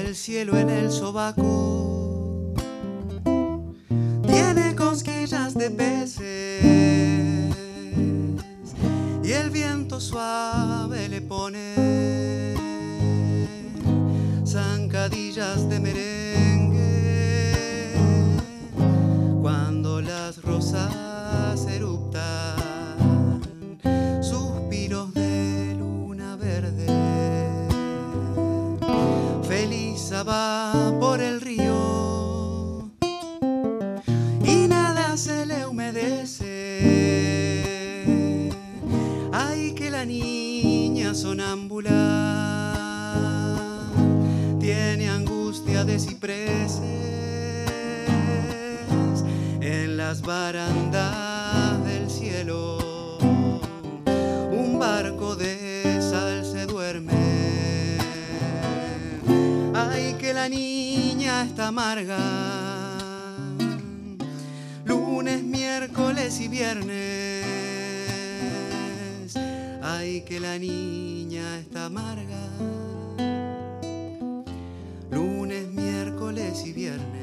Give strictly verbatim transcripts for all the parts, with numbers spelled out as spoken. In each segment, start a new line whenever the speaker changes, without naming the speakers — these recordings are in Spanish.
el cielo en el sobaco, tiene cosquillas de peces y el viento suave le pone zancadillas de merengue. Cuando las rosas eruptan, suspiros de luna verde, Felisa va por el río y nada se le humedece. Ay, que la niña sonámbula tiene angustia de cipreses en las barandas del cielo. Un barco de sal se duerme. Ay, que la niña está amarga. Lunes, miércoles y viernes. Ay, que la niña está amarga. Lunes, miércoles y viernes.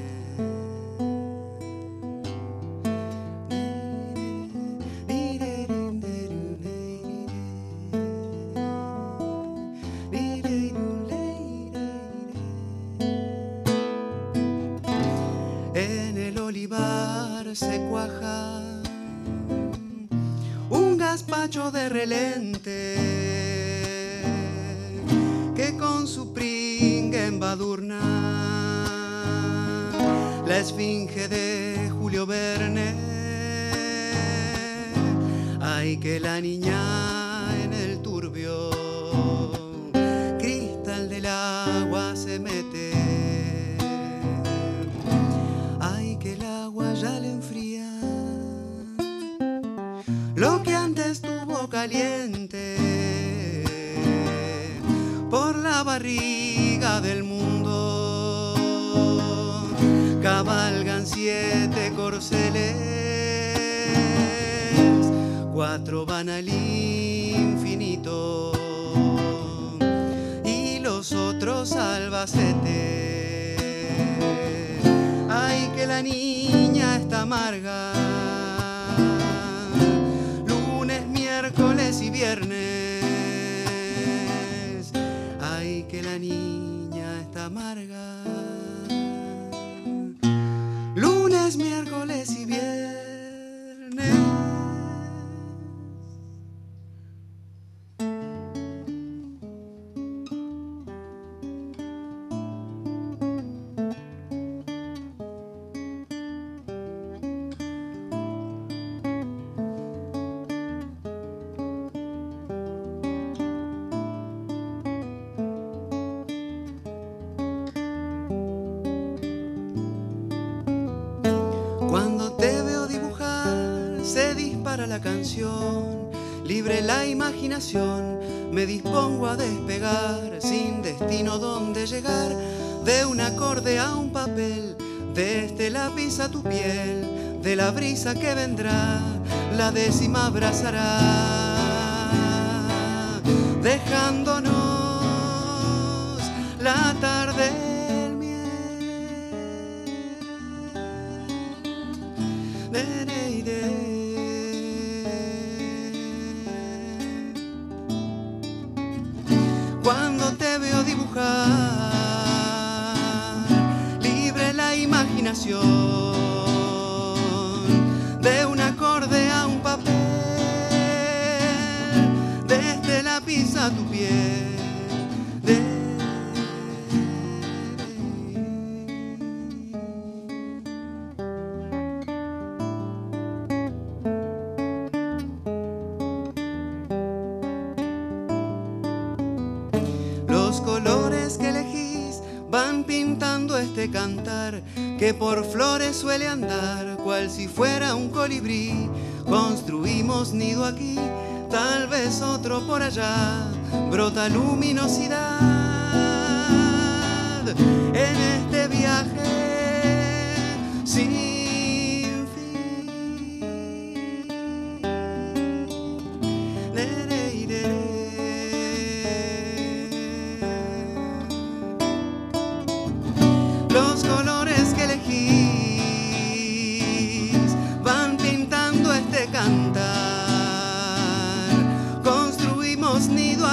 En el olivar se cuaja un gazpacho de relente que con su pringue embadurna la esfinge de Julio Verne. Ay, que la niña en el turbio cristal del agua se mete. Ay, que el agua ya le enfría lo que antes tuvo caliente. Por la barriga del mundo cabalgan siete corceles, cuatro van al infinito y los otros al Albacete. Ay, que la niña está amarga. Lunes, miércoles y viernes. Ay, que la niña está amarga. Lunes, miércoles y viernes. Cuando te veo dibujar, se dispara la canción, libre la imaginación, me dispongo a despegar, sin destino donde llegar, de un acorde a un papel, de este lápiz a tu piel, de la brisa que vendrá, la décima abrazará, dejándonos la tarde. Cuando te veo dibujar, libre la imaginación, de un acorde a un papel, de este lápiz a tu piel. De Los colores que elegís van pintando este cantar que por flores suele andar, cual si fuera un colibrí. Construimos nido aquí, tal vez otro por allá, brota luminosidad en este viaje sin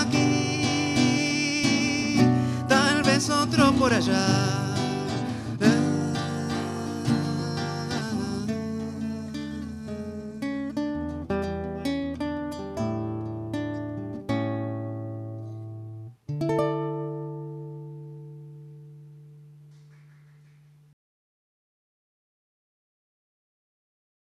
aquí, tal vez otro por allá.